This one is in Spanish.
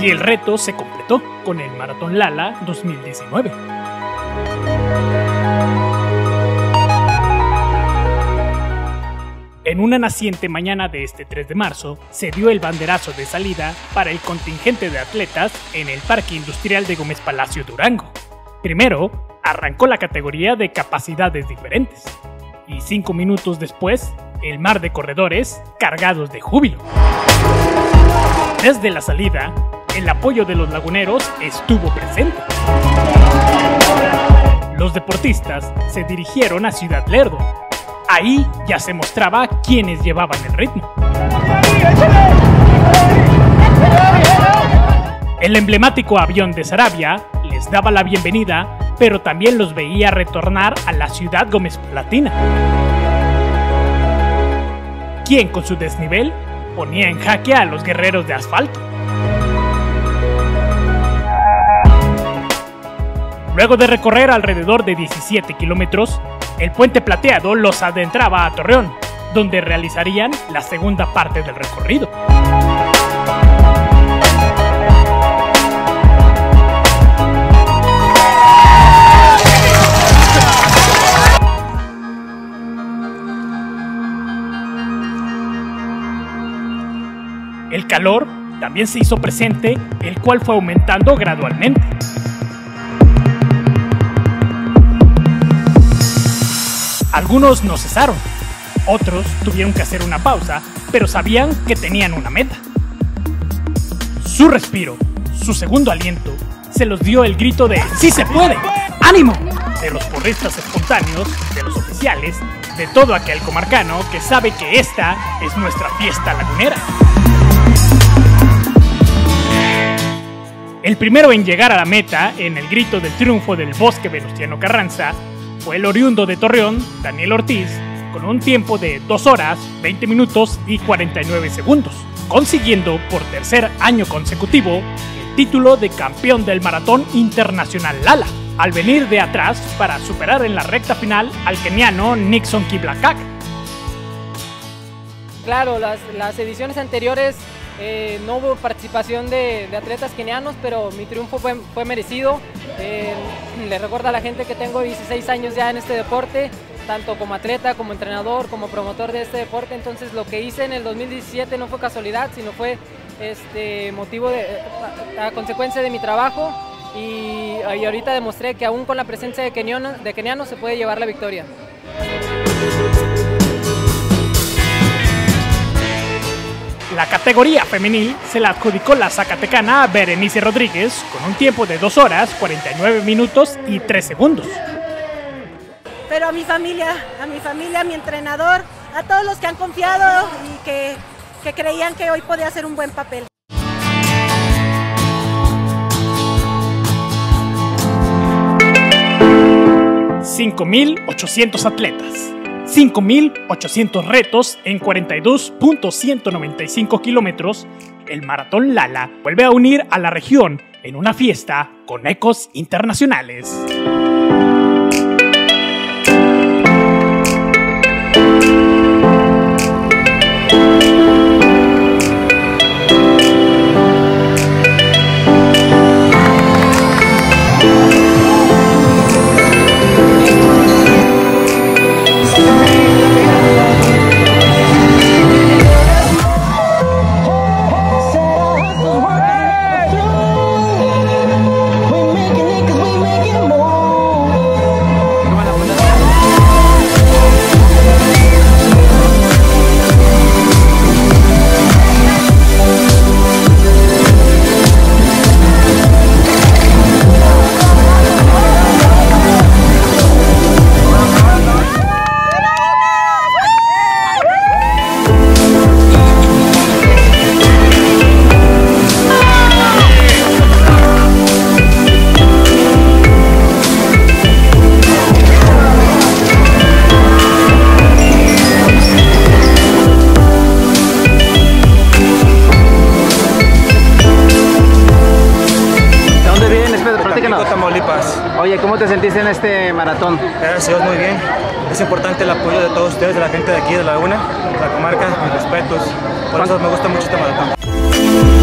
Y el reto se completó con el Maratón Lala 2019. En una naciente mañana de este 3 de marzo, se dio el banderazo de salida para el contingente de atletas en el Parque Industrial de Gómez Palacio, Durango. Primero, arrancó la categoría de capacidades diferentes. Y 5 minutos después, el mar de corredores cargados de júbilo. Desde la salida, el apoyo de los laguneros estuvo presente. Los deportistas se dirigieron a Ciudad Lerdo. Ahí ya se mostraba quiénes llevaban el ritmo. El emblemático avión de Sarabia les daba la bienvenida, pero también los veía retornar a la ciudad gómez-palatina, quien con su desnivel ponía en jaque a los guerreros de asfalto. Luego de recorrer alrededor de 17 kilómetros, el puente plateado los adentraba a Torreón, donde realizarían la segunda parte del recorrido. El calor también se hizo presente, el cual fue aumentando gradualmente. Algunos no cesaron, otros tuvieron que hacer una pausa, pero sabían que tenían una meta. Su respiro, su segundo aliento, se los dio el grito de ¡sí se puede! ¡Ánimo! De los porristas espontáneos, de los oficiales, de todo aquel comarcano que sabe que esta es nuestra fiesta lagunera. El primero en llegar a la meta, en el grito del triunfo del Bosque Venustiano Carranza, fue el oriundo de Torreón, Daniel Ortiz, con un tiempo de 2 horas, 20 minutos y 49 segundos, consiguiendo por tercer año consecutivo el título de campeón del Maratón Internacional Lala, al venir de atrás para superar en la recta final al keniano Nixon Kiblakak. Claro, las ediciones anteriores no hubo participación de atletas kenianos, pero mi triunfo fue merecido. Le recuerdo a la gente que tengo 16 años ya en este deporte, tanto como atleta, como entrenador, como promotor de este deporte. Entonces lo que hice en el 2017 no fue casualidad, sino fue a consecuencia de mi trabajo, y ahorita demostré que aún con la presencia de kenianos se puede llevar la victoria. La categoría femenil se la adjudicó la zacatecana Berenice Rodríguez con un tiempo de 2 horas, 49 minutos y 3 segundos. Pero a mi familia, a mi entrenador, a todos los que han confiado y que creían que hoy podía hacer un buen papel. $5,800 atletas. 5,800 retos en 42.195 kilómetros, el Maratón Lala vuelve a unir a la región en una fiesta con ecos internacionales. Tamaulipas. Oye, ¿cómo te sentiste en este maratón? Gracias a Dios, muy bien. Es importante el apoyo de todos ustedes, de la gente de aquí de La Laguna, de la comarca, mis respetos. Por eso me gusta mucho este maratón.